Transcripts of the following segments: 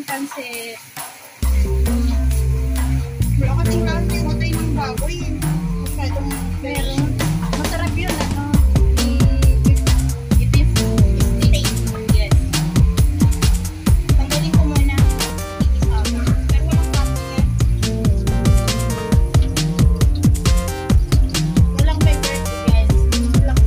pansit. Wala ka tingnan yung matay ng baboy. Masyadong Pero, masarap yun, ano? beef steak. Yes. Tanggalin ko muna. Ikisawa. Pero walang kaso yan. Walang pepper guys. Walang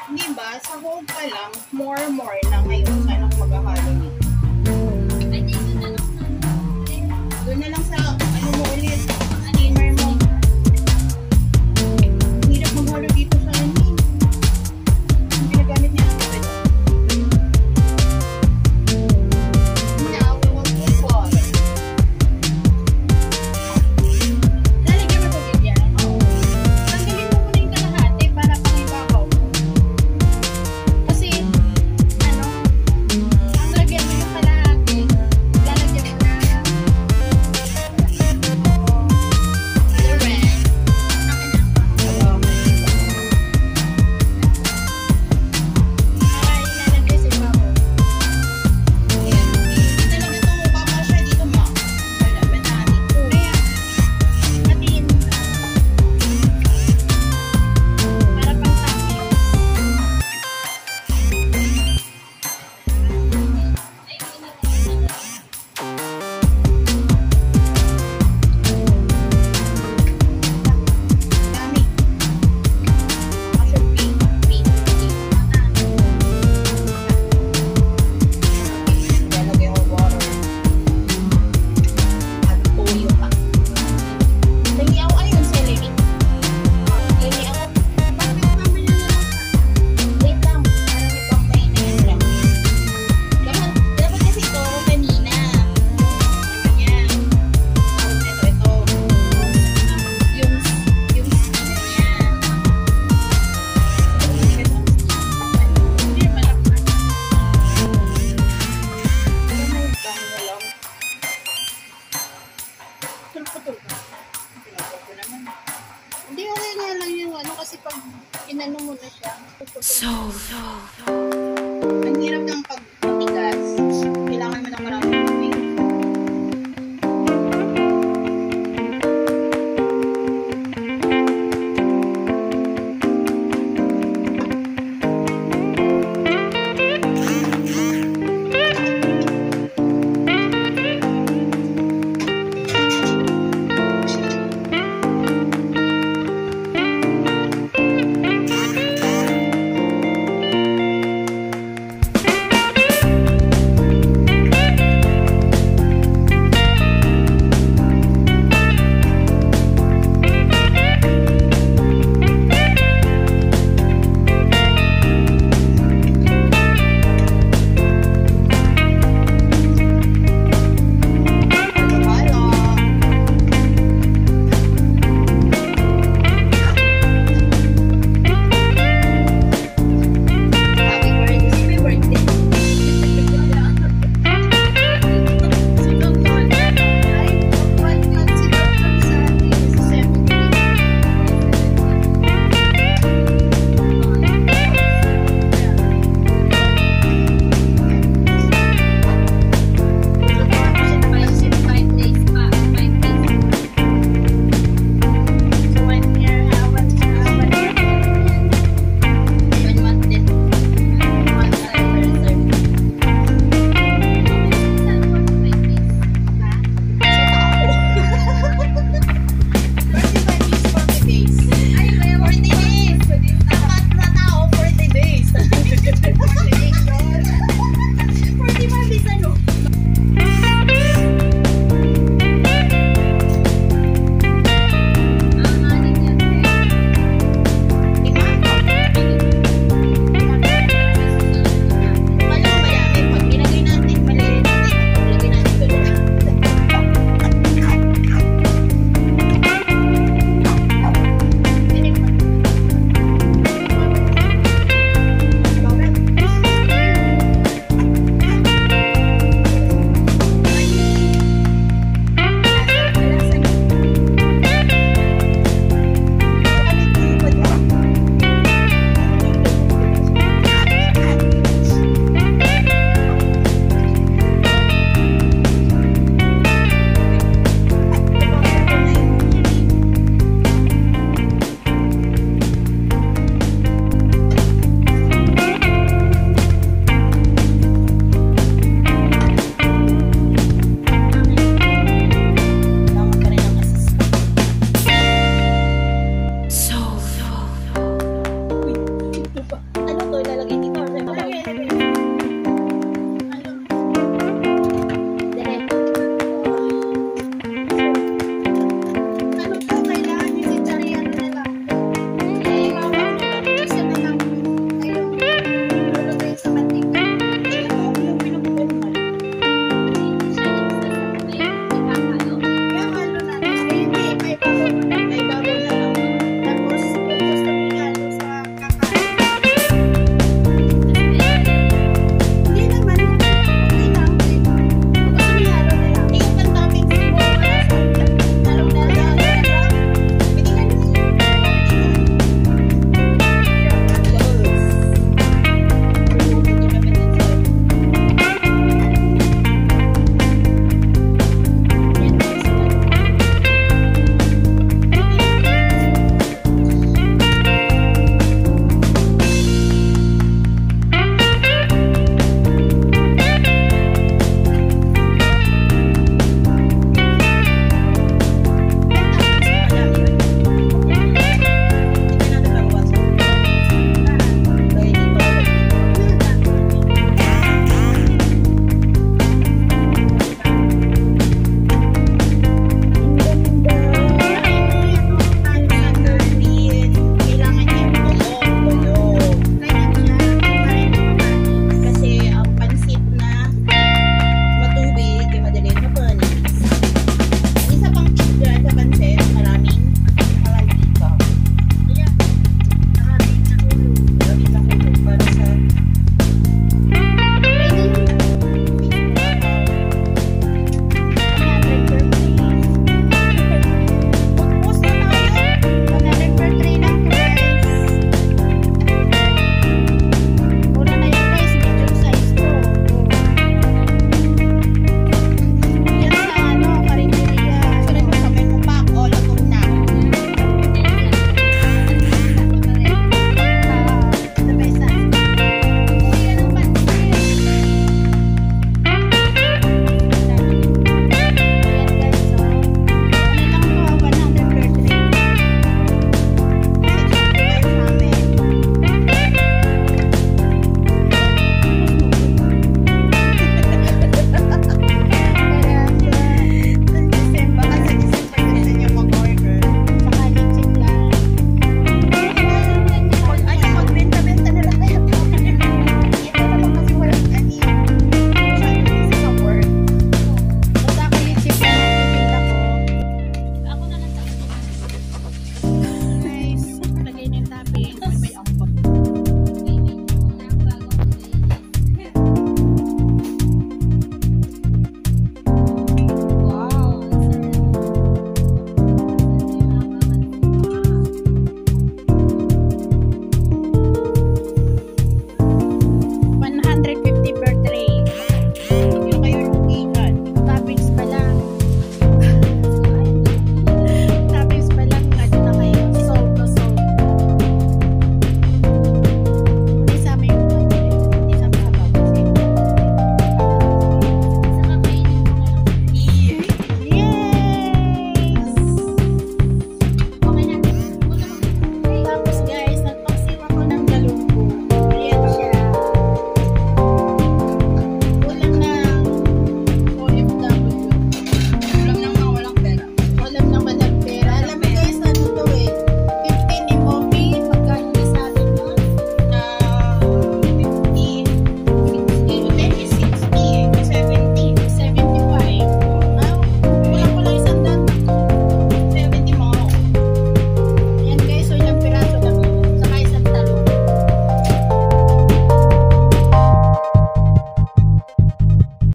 Di ba, sa whole pa lang, more na ngayon. Saan ako maghahalo nito? Ay, dito na lang sa Doon na lang sa, ano mo ulit, steamer mo. Hirap maghalo dito sa ano. Ang ginagamit niya ang kapit. Now, we will put water. lalagyan mo tubig yan. Oo. Tanggalin mo muna yung kalahati para pangibabaw mo. Kasi, ano, ang lagyan mo yung kalahati, lalagyan mo na The rest. para ilalagay sa ibabaw. Talaga tumupa pa siya dito, ma. Wala, betani. Kaya, hatiin mo na. Para pang sabi. Dami. Actually, lalagay ko water. At tuyo pa. Lagi ako ayun sa limit. Lagi ako. Bakit mamaya na lang sa? Wait lang. Parang ibang may lang. Dapat kasi ito kanina. Ano niya? Ito. Yung steamer niya. Hindi, malakman. Tulpo-tulpo. Pinagod ko naman. Hindi, okay nga lang yung ano kasi pag inano mo na siya. Ang hirap ng pag